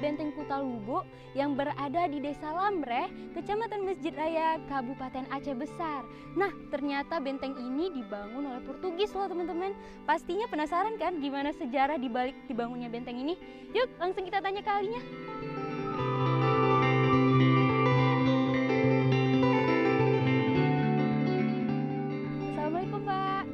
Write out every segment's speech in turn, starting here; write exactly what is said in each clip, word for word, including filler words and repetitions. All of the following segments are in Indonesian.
Benteng Kutalubo yang berada di Desa Lamreh, Kecamatan Masjid Raya, Kabupaten Aceh Besar. Nah, ternyata benteng ini dibangun oleh Portugis loh teman-teman. Pastinya penasaran kan gimana sejarah dibalik dibangunnya benteng ini? Yuk langsung kita tanya ke ahlinya. Assalamualaikum Pak.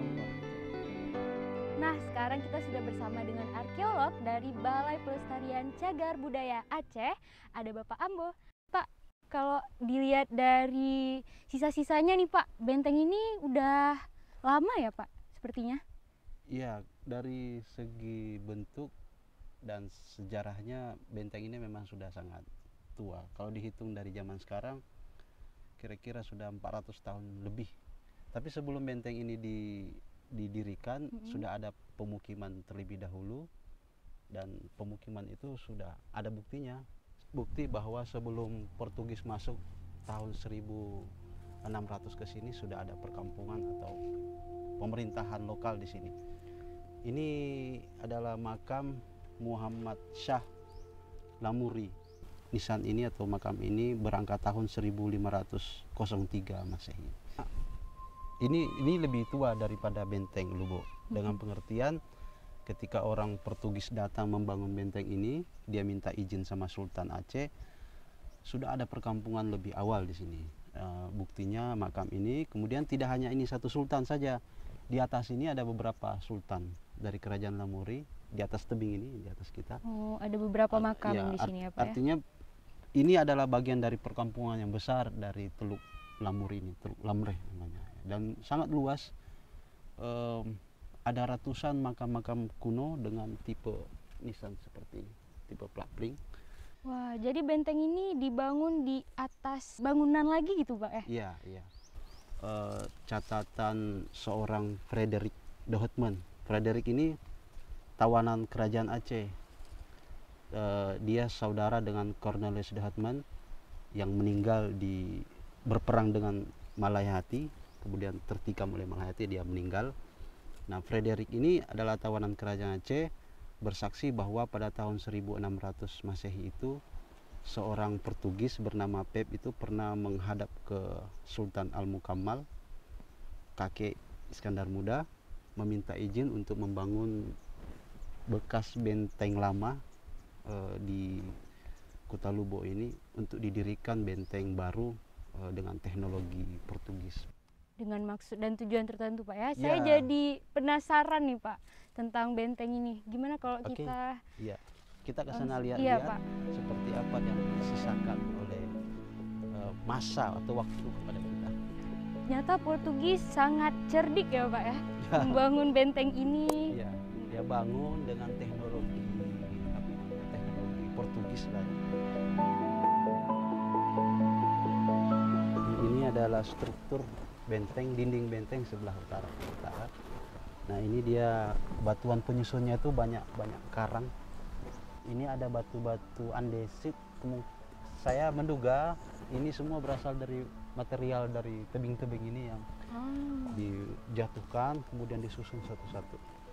Nah, sekarang kita sudah bersama dengan arkeolog dari Balai Pelestarian Cagar Budaya Aceh, ada Bapak Ambo. Pak, kalau dilihat dari sisa-sisanya nih Pak, benteng ini udah lama ya Pak, sepertinya? Iya, dari segi bentuk dan sejarahnya benteng ini memang sudah sangat tua. Kalau dihitung dari zaman sekarang, kira-kira sudah empat ratus tahun lebih. Tapi sebelum benteng ini di didirikan mm-hmm. sudah ada pemukiman terlebih dahulu, dan pemukiman itu sudah ada buktinya, bukti bahwa sebelum Portugis masuk tahun seribu enam ratus ke sini sudah ada perkampungan atau pemerintahan lokal di sini. Ini adalah makam Muhammad Shah Lamuri. Nisan ini atau makam ini berangkat tahun seribu lima ratus tiga Masehi. Ini ini lebih tua daripada benteng Lubo. Dengan pengertian ketika orang Portugis datang membangun benteng ini, dia minta izin sama Sultan Aceh. Sudah ada perkampungan lebih awal di sini. Uh, buktinya makam ini, kemudian tidak hanya ini satu sultan saja. Di atas ini ada beberapa sultan dari kerajaan Lamuri, di atas tebing ini, di atas kita. Oh, ada beberapa makam ya, di sini ya Pak. Artinya ya? Ini adalah bagian dari perkampungan yang besar dari Teluk Lamuri ini, Teluk Lamreh namanya. Dan sangat luas, um, ada ratusan makam-makam kuno dengan tipe nisan seperti ini, tipe plapling. Wah, jadi benteng ini dibangun di atas bangunan lagi gitu Pak ya? Iya, iya. Uh, catatan seorang Frederik de Houtman. Frederik ini tawanan kerajaan Aceh. Uh, dia saudara dengan Cornelis de Houtman yang meninggal di berperang dengan Malayahati, kemudian tertikam oleh Malayahati, dia meninggal. Nah, Frederik ini adalah tawanan kerajaan Aceh, bersaksi bahwa pada tahun seribu enam ratus Masehi itu seorang Portugis bernama Pep itu pernah menghadap ke Sultan Al-Mukammal, kakek Iskandar Muda, meminta izin untuk membangun bekas benteng lama uh, di Kutalubo ini untuk didirikan benteng baru uh, dengan teknologi Portugis. Dengan maksud dan tujuan tertentu Pak ya. Ya. Saya jadi penasaran nih Pak tentang benteng ini. Gimana kalau Oke. kita Iya. Kita ke sana lihat-lihat iya, Pak. seperti apa yang disisakan oleh uh, masa atau waktu kepada kita. Ternyata Portugis sangat cerdik ya Pak ya, ya. Membangun benteng ini. Iya, dia bangun dengan teknologi apa, teknologi Portugis lah. Ini adalah struktur benteng, dinding benteng sebelah utara. utara. Nah, ini dia batuan penyusunnya itu banyak banyak karang. Ini ada batu-batu andesit. Saya menduga ini semua berasal dari material dari tebing-tebing ini yang oh. dijatuhkan kemudian disusun satu-satu.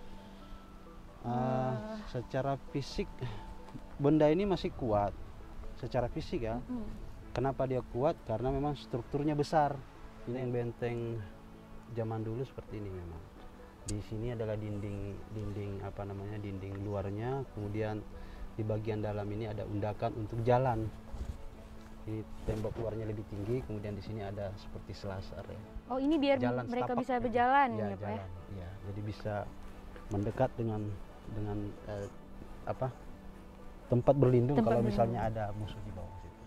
Uh, secara fisik benda ini masih kuat. Secara fisik ya. Mm-hmm. Kenapa dia kuat? Karena memang strukturnya besar. Ini yang benteng zaman dulu seperti ini memang. Di sini adalah dinding dinding apa namanya dinding luarnya, kemudian di bagian dalam ini ada undakan untuk jalan. Ini tembok luarnya lebih tinggi, kemudian di sini ada seperti selasar ya. Oh, ini biar jalan mereka setapak, bisa berjalan ya, ya Pak ya? Ya, jadi bisa mendekat dengan dengan eh, apa tempat berlindung tempat kalau berlindung. Misalnya ada musuh di bawah situ.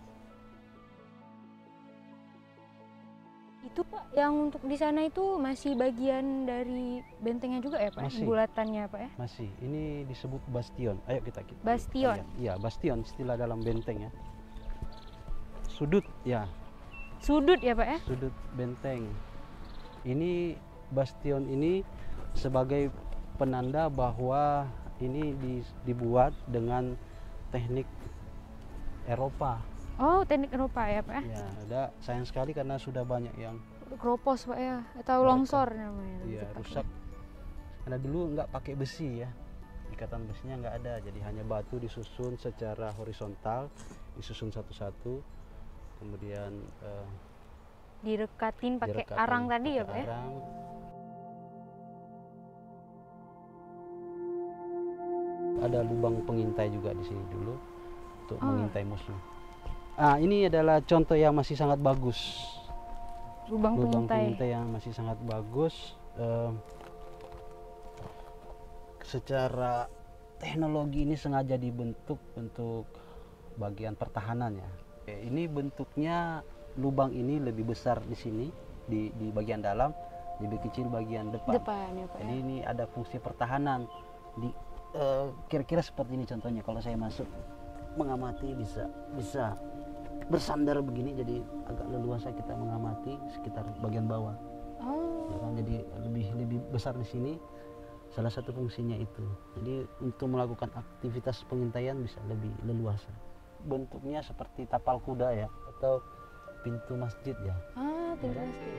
Itu Pak, yang untuk di sana itu masih bagian dari bentengnya juga ya Pak? Masih. Bulatannya Pak ya? Masih. Ini disebut bastion. Ayo kita kita. Bastion. Iya, bastion istilah dalam benteng ya. Sudut ya. Sudut ya Pak ya? Sudut benteng. Ini bastion ini sebagai penanda bahwa ini di, dibuat dengan teknik Eropa. Oh, teknik Eropa ya Pak? Ya, ada sayang sekali karena sudah banyak yang keropos Pak ya, atau longsor namanya. Iya, rusak. Karena dulu nggak pakai besi ya. ikatan besinya nggak ada, jadi hanya batu disusun secara horizontal, disusun satu-satu, kemudian uh, direkatin pakai direkatin arang tadi ya pakai Pak ya? arang. Ada lubang pengintai juga di sini dulu untuk Oh. mengintai musuh. Ah, ini adalah contoh yang masih sangat bagus. Lubang, Lubang pengintai. pengintai yang masih sangat bagus. Eh, secara teknologi ini sengaja dibentuk untuk bagian pertahanan ya. Oke, ini bentuknya lubang ini lebih besar di sini di, di bagian dalam, lebih kecil bagian depan. Depan ya Pak Jadi ya? ini ada fungsi pertahanan. Di eh, kira-kira seperti ini contohnya, kalau saya masuk mengamati bisa bisa bersandar begini, jadi agak leluasa kita mengamati sekitar bagian bawah. Oh. Ya kan, jadi lebih lebih besar di sini. Salah satu fungsinya itu. Jadi untuk melakukan aktivitas pengintaian bisa lebih leluasa. Bentuknya seperti tapal kuda ya, atau pintu masjid ya. Ah, pintu masjid.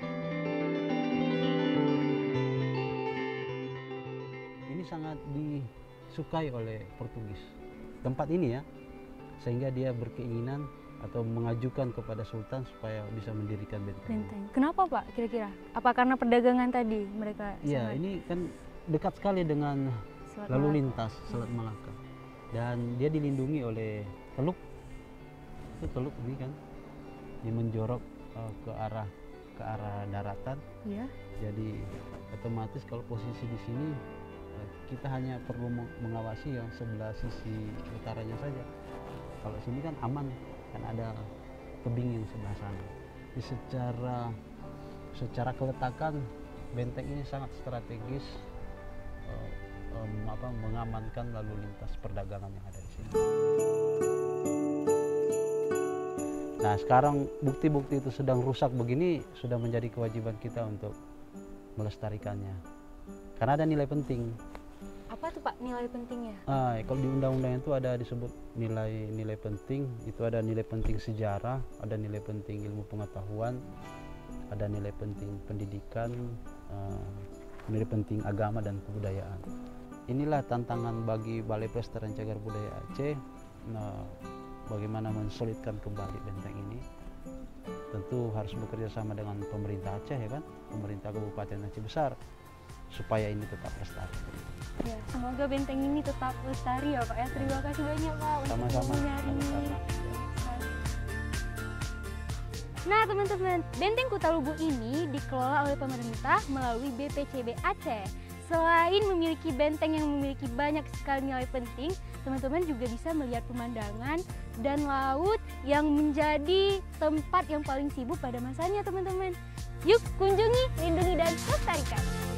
Ini sangat disukai oleh Portugis. Tempat ini ya, sehingga dia berkeinginan atau mengajukan kepada Sultan supaya bisa mendirikan benteng. Benteng. Kenapa Pak kira-kira? Apa karena perdagangan tadi mereka? Iya, sangat- ini kan dekat sekali dengan Selat lalu Malaka. lintas Selat Malaka, dan dia dilindungi oleh teluk. Itu teluk ini kan, dia menjorok uh, ke arah ke arah daratan. Iya. Jadi otomatis kalau posisi di sini uh, kita hanya perlu meng- mengawasi yang sebelah sisi utaranya saja. Kalau sini kan aman, kan ada tebing yang sebelah sana. Jadi secara secara keletakan benteng ini sangat strategis, uh, um, apa, mengamankan lalu lintas perdagangan yang ada di sini. Nah, sekarang bukti-bukti itu sedang rusak begini, sudah menjadi kewajiban kita untuk melestarikannya, karena ada nilai penting. Apa tuh Pak nilai pentingnya? Ah, kalau di undang-undang itu ada disebut nilai-nilai penting. Itu ada nilai penting sejarah, ada nilai penting ilmu pengetahuan, ada nilai penting pendidikan, uh, nilai penting agama dan kebudayaan. Inilah tantangan bagi Balai Pelestarian Cagar Budaya Aceh. Nah, bagaimana mensolidkan kembali benteng ini? Tentu harus bekerja sama dengan pemerintah Aceh ya kan, pemerintah Kabupaten Aceh Besar, supaya ini tetap lestari. Ya, semoga benteng ini tetap lestari ya Pak ya. Terima kasih banyak Pak untuk Sama-sama. ilmunya hari ini. Sama-sama. Nah teman-teman, Benteng Kutalubu ini dikelola oleh pemerintah melalui B P C B Aceh. Selain memiliki benteng yang memiliki banyak sekali nilai penting, teman-teman juga bisa melihat pemandangan dan laut yang menjadi tempat yang paling sibuk pada masanya teman-teman. Yuk kunjungi, lindungi, dan lestarikan.